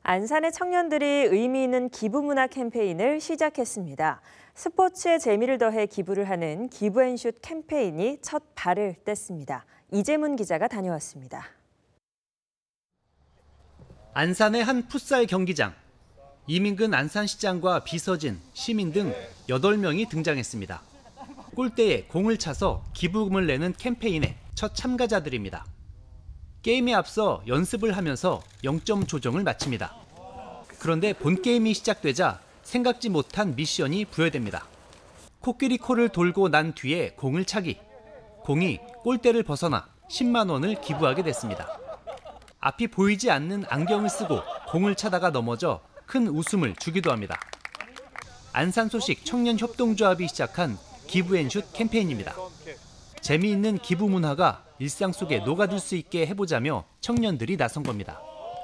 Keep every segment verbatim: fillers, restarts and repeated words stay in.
안산의 청년들이 의미 있는 기부 문화 캠페인을 시작했습니다. 스포츠에 재미를 더해 기부를 하는 기부앤슛 캠페인이 첫 발을 뗐습니다. 이재문 기자가 다녀왔습니다. 안산의 한 풋살 경기장. 이민근 안산시장과 비서진, 시민 등 여덟 명이 등장했습니다. 골대에 공을 차서 기부금을 내는 캠페인의 첫 참가자들입니다. 게임에 앞서 연습을 하면서 영점 조정을 마칩니다. 그런데 본 게임이 시작되자 생각지 못한 미션이 부여됩니다. 코끼리 코를 돌고 난 뒤에 공을 차기. 공이 골대를 벗어나 십만 원을 기부하게 됐습니다. 앞이 보이지 않는 안경을 쓰고 공을 차다가 넘어져 큰 웃음을 주기도 합니다. 안산소식 청년협동조합이 시작한 기부앤슛 캠페인입니다. 재미있는 기부 문화가 일상 속에 녹아들 수 있게 해보자며 청년들이 나선 겁니다.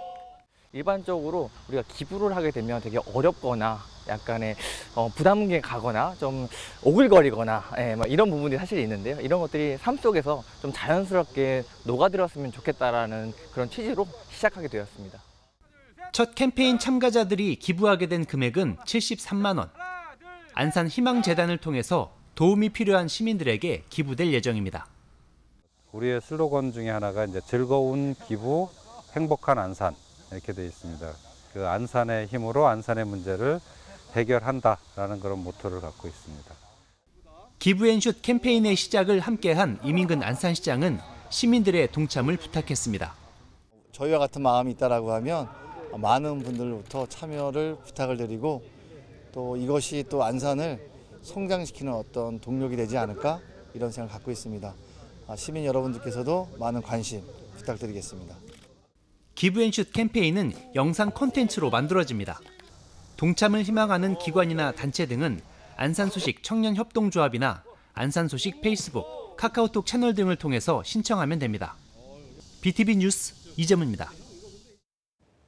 일반적으로 우리가 기부를 하게 되면 되게 어렵거나 약간의 어, 부담감이 가거나 좀 오글거리거나 예, 뭐 이런 부분이 사실 있는데요. 이런 것들이 삶 속에서 좀 자연스럽게 녹아들었으면 좋겠다라는 그런 취지로 시작하게 되었습니다. 첫 캠페인 참가자들이 기부하게 된 금액은 칠십삼만 원. 안산 희망재단을 통해서 도움이 필요한 시민들에게 기부될 예정입니다. 우리의 슬로건 중에 하나가 이제 즐거운 기부, 행복한 안산 이렇게 되어 있습니다. 그 안산의 힘으로 안산의 문제를 해결한다라는 그런 모토를 갖고 있습니다. 기부앤슛 캠페인의 시작을 함께한 이민근 안산시장은 시민들의 동참을 부탁했습니다. 저희와 같은 마음이 있다라고 하면 많은 분들부터 참여를 부탁을 드리고 또 이것이 또 안산을 성장시키는 어떤 동력이 되지 않을까 이런 생각을 갖고 있습니다. 시민 여러분들께서도 많은 관심 부탁드리겠습니다. 기부앤슛 캠페인은 영상 콘텐츠로 만들어집니다. 동참을 희망하는 기관이나 단체 등은 안산소식 청년협동조합이나 안산소식 페이스북, 카카오톡 채널 등을 통해서 신청하면 됩니다. 비티비 뉴스 이재문입니다.